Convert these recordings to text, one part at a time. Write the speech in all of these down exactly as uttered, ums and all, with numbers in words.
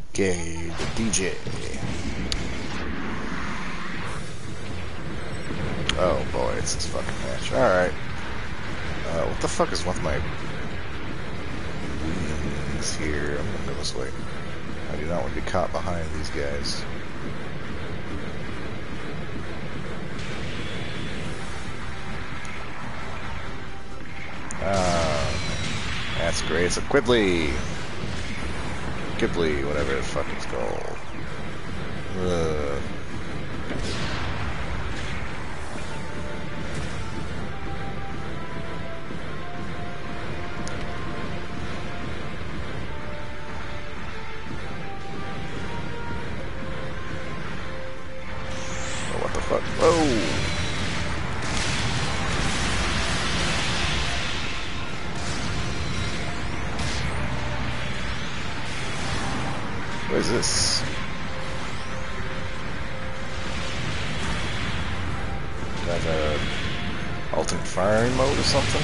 Okay, the D J. Oh boy, it's this fucking match. Alright. Uh, what the fuck is with my wings here? I'm gonna go this way. I do not want to be caught behind these guys. Ah, that's great. It's a Quibbly. Quibbly, whatever the fuck it's called. Ugh. Oh, what the fuck? Whoa! What is this? Like a alternate firing mode or something?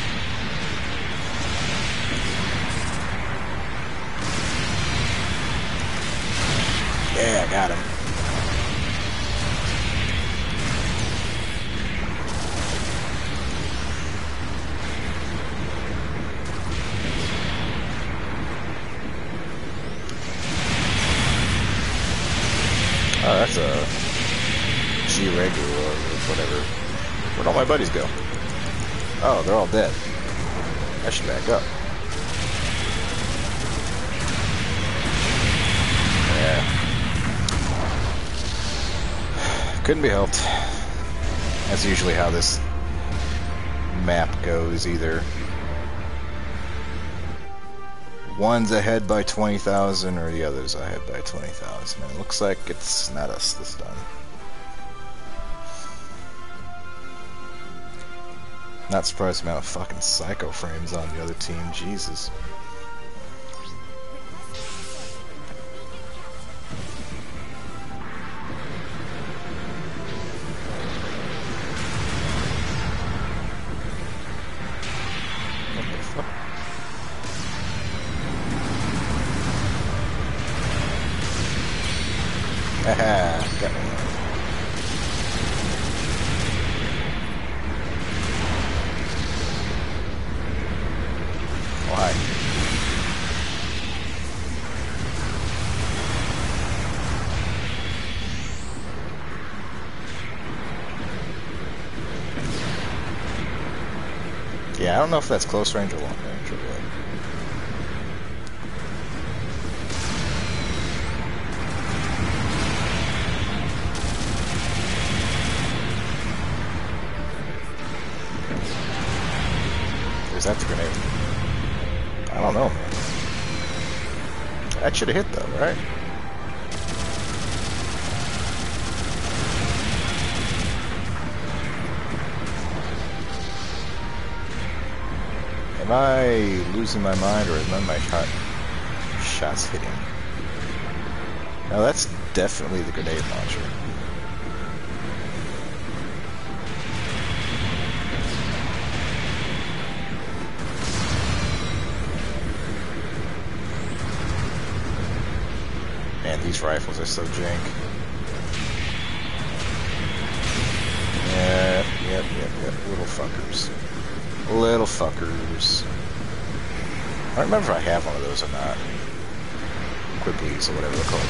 Yeah, I got him. Oh, that's a G-Regu or whatever. Where'd all my buddies go? Oh, they're all dead. I should back up. Yeah. Couldn't be helped. That's usually how this map goes. Either one's ahead by twenty thousand or the other's ahead by twenty thousand. And it looks like it's not us this time. Not surprised the amount of fucking psycho frames on the other team. Jesus. Haha, got me. Why? Yeah, I don't know if that's close range or long range or what. Is that the grenade? I don't know, man. That should have hit though, right? Am I losing my mind, or is none of my shot, shots hitting? No, that's definitely the grenade launcher. Man, these rifles are so jank. Yeah, yep, yep, yep. Little fuckers. Little fuckers. I don't remember if I have one of those or not. Quibblies or whatever they're called.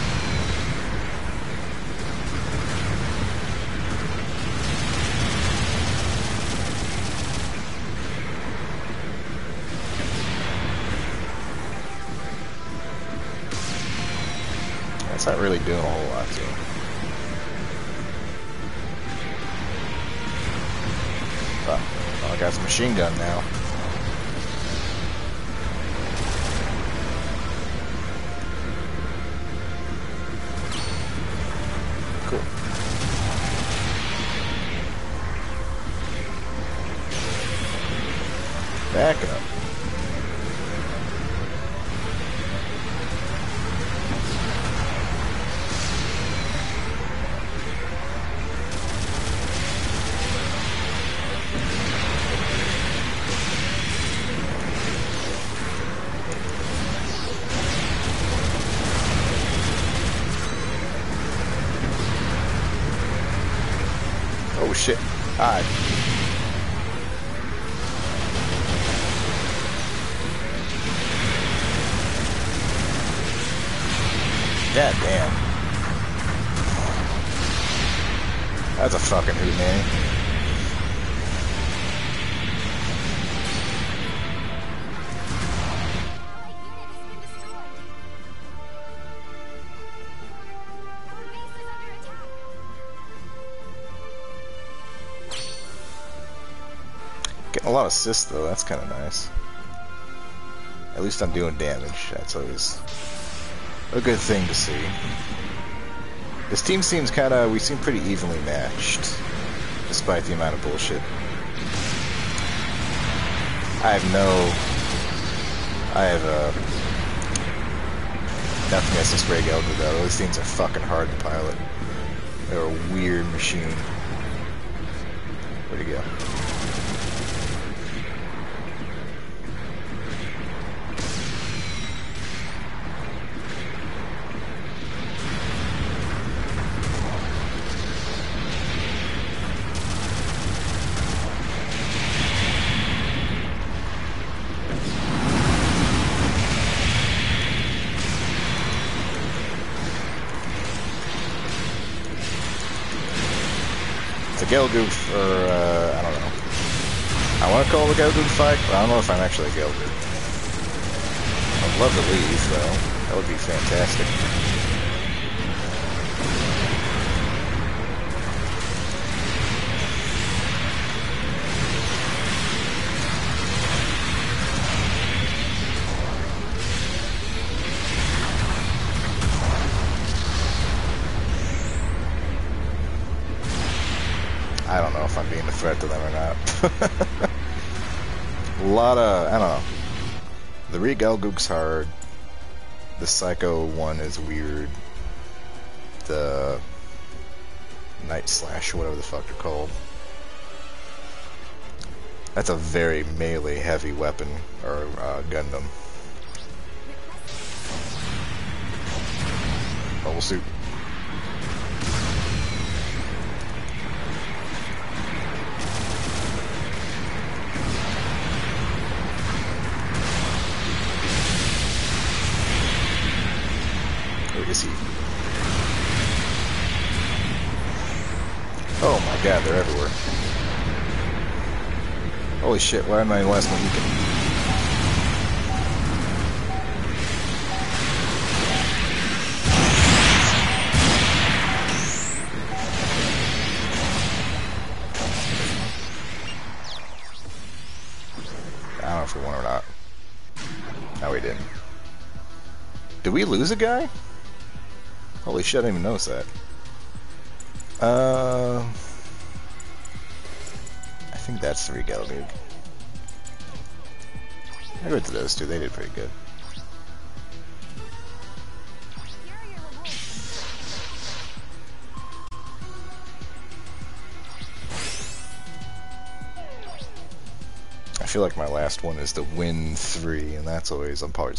That's not really doing a whole lot to it. Oh, I got some machine gun now. Cool. Back up. shit. Alright. God damn. That's a fucking hoot, man. Getting a lot of assists though, that's kind of nice. At least I'm doing damage, that's always a good thing to see. This team seems kind of, we seem pretty evenly matched, despite the amount of bullshit. I have no, I have uh, nothing against this Greg Elder though. Those things are fucking hard to pilot. They're a weird machine. Where'd he go? Gelgoof, or, uh, I don't know. I want to call it a Gelgoof fight, but I don't know if I'm actually a Gelgoof. I'd love to leave, though. That would be fantastic. I don't know if I'm being a threat to them or not. A lot of, I don't know. The Re-Gelgook's hard. The Psycho one is weird. The Night Slash, whatever the fuck they're called. That's a very melee heavy weapon, or uh, Gundam. Bubble suit. Is he? Oh my god, they're everywhere. Holy shit, why am I less than you can? I don't know if we won or not. No, we didn't. Did we lose a guy? Holy shit, I didn't even notice that. Uh, I think that's three Gelgook. I went to those two, they did pretty good. I feel like my last one is to win three, and that's always, I'm probably